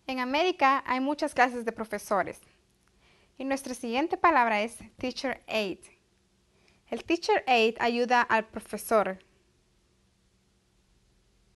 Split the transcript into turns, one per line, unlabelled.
En América hay muchas clases de profesores y nuestra siguiente palabra es teacher aide. El teacher aide ayuda al profesor